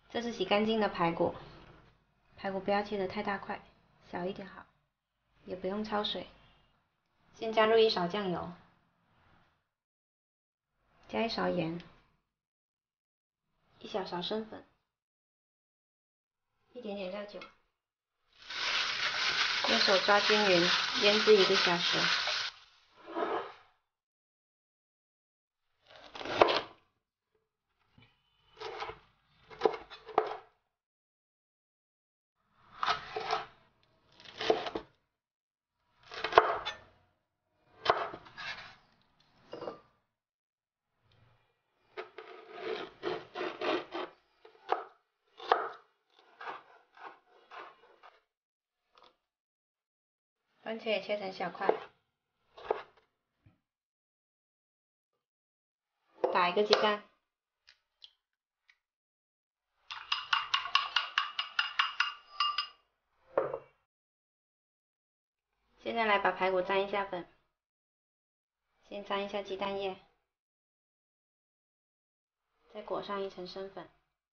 这是洗干净的排骨，排骨不要切得太大块，小一点好，也不用焯水。先加入1勺酱油，加1勺盐，1小勺生粉，一点点料酒，用手抓均匀，腌制1个小时。番茄也切成小块，打1个鸡蛋，现在来把排骨沾一下粉，先沾一下鸡蛋液，再裹上1层生粉。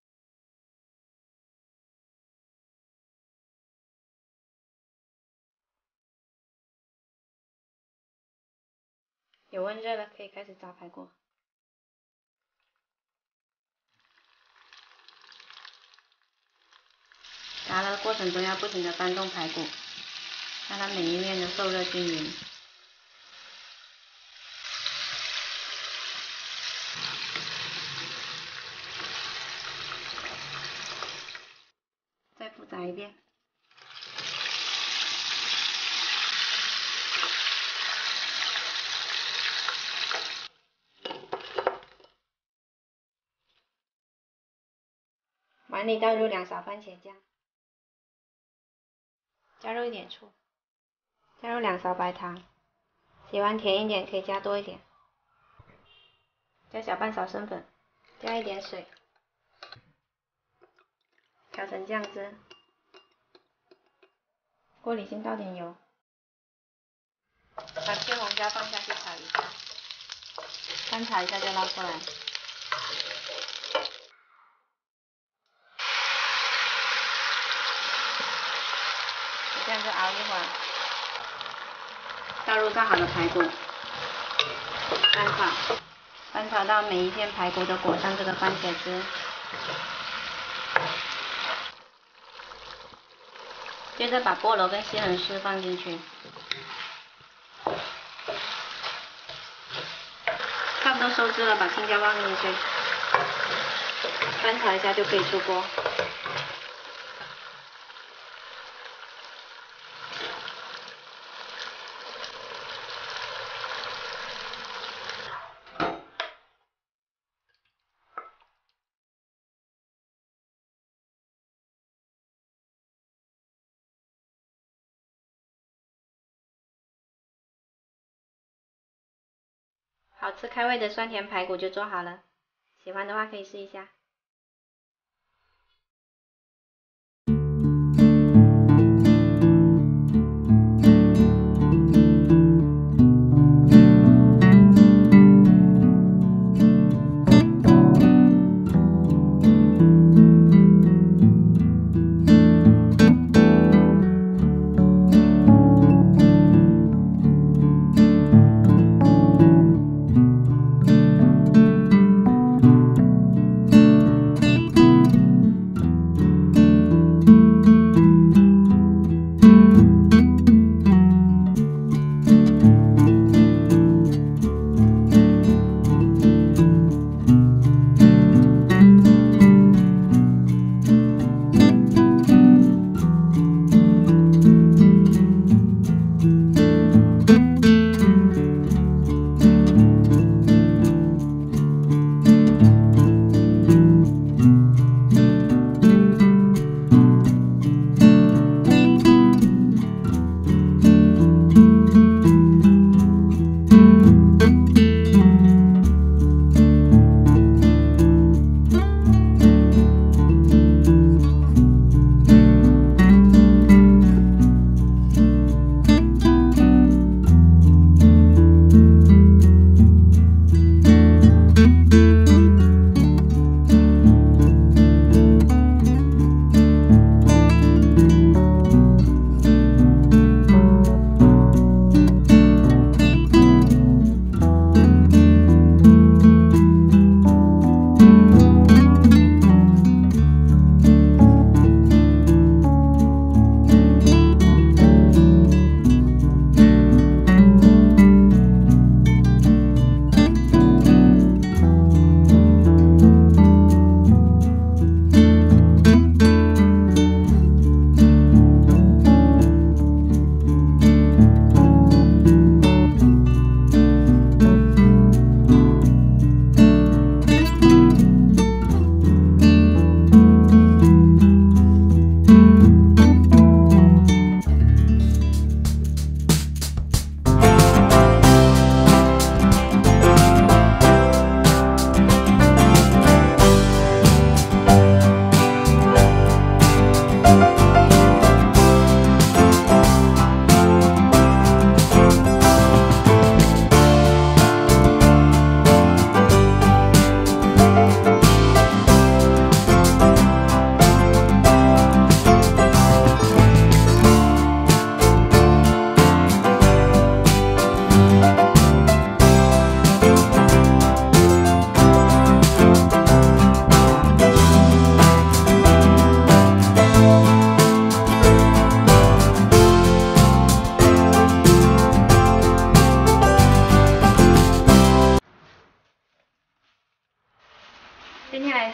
油温热了，可以开始炸排骨。炸的过程中要不停地翻动排骨，让它每一面都受热均匀。再复炸一遍。碗里倒入2勺番茄酱，加入1点醋，加入2勺白糖，喜欢甜一点可以加多一点，加小半勺生粉，加1点水，调成酱汁。锅里先倒点油，把青红椒放下去炒一下，翻炒一下就捞出来。这样就熬一会儿，倒入炸好的排骨，翻炒到每一片排骨都裹上这个番茄汁。接着把菠萝跟西红柿放进去，差不多收汁了，把青椒放进去，翻炒一下就可以出锅。好吃开胃的酸甜排骨就做好了，喜欢的话可以试一下。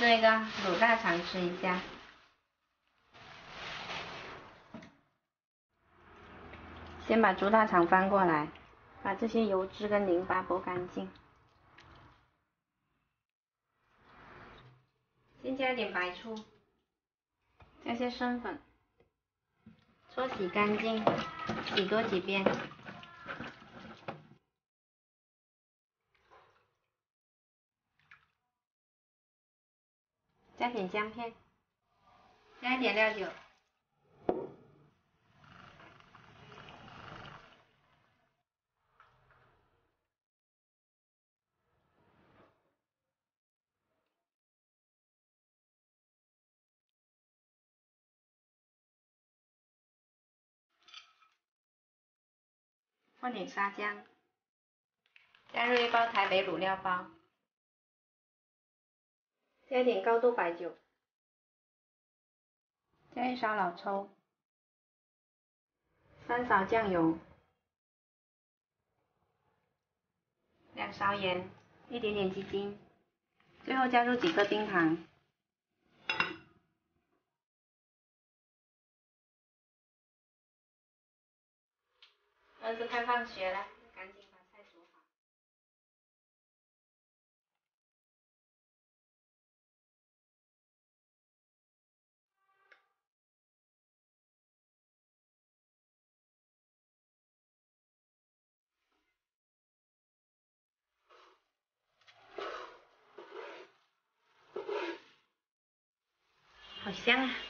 那个卤大肠吃一下。先把猪大肠翻过来，把这些油脂跟淋巴剥干净。先加一点白醋，加些生粉，搓洗干净，洗多几遍。加点姜片，加一点料酒。放点沙姜，加入1包台北卤料包，加一点高度白酒，加1勺老抽，3勺酱油，2勺盐，一点点鸡精，最后加入几颗冰糖。儿子快放学了，赶紧把菜煮好。好香啊！